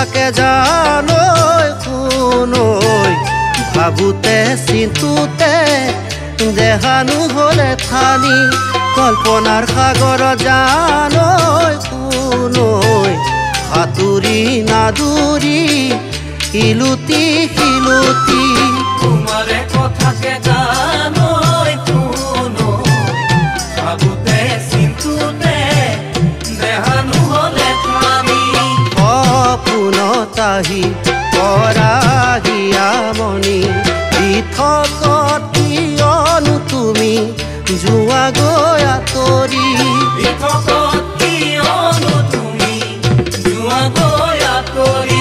থাকে জানৈ শুনৈ ভাবোতে চিন্তুতে দেহানো হলে থানি কল্পনার সাগর জানৈ শুনৈ সাঁতুরি নাদুরি ইলুতি শিলুতি তোমারে কথাকে জানৈ শুনৈ ভাবোতে চিন্তুতে দেহানো হলে থানি অপুনতাহি পরাগিয়া মনি বিথকতিয়নো তুমি যোৱা গৈ আঁতৰি বিথকতিয়নো তুমি যোৱা গৈ আঁতৰি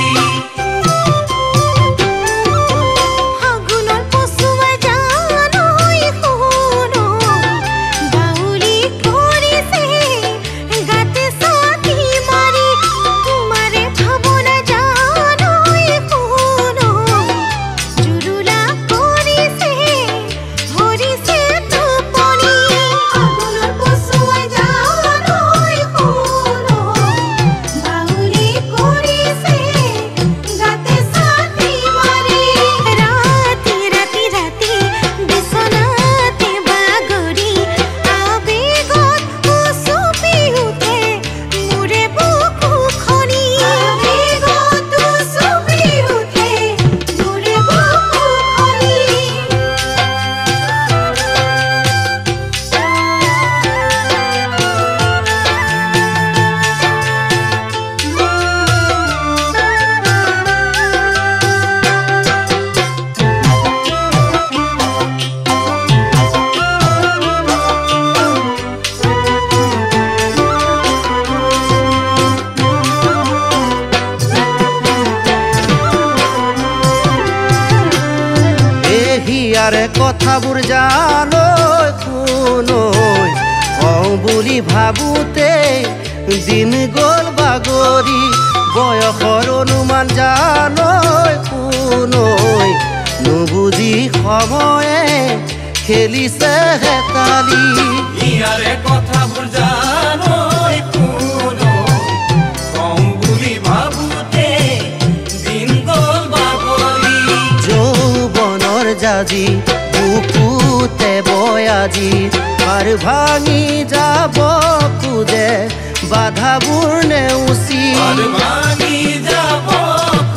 হিয়াৰে কথাবোৰ জানৈ শুনৈ কওঁ বুলি ভাবোতে দিন গ'ল বাগৰি বয়সৰ অনুমান জানৈ শুনৈ নুবুজি সময়ে খেলিছে হেতালি হিয়াৰে কথাবোৰ জানৈ শুনৈ কওঁ বুলি ভাবোতে দিন গ'ল বাগৰি যৌৱনৰ জাজি বুকুতে বয়াজি পাৰ ভাঙি যাব খোজে বাধাবোৰ নেওচি ভাঙি যাব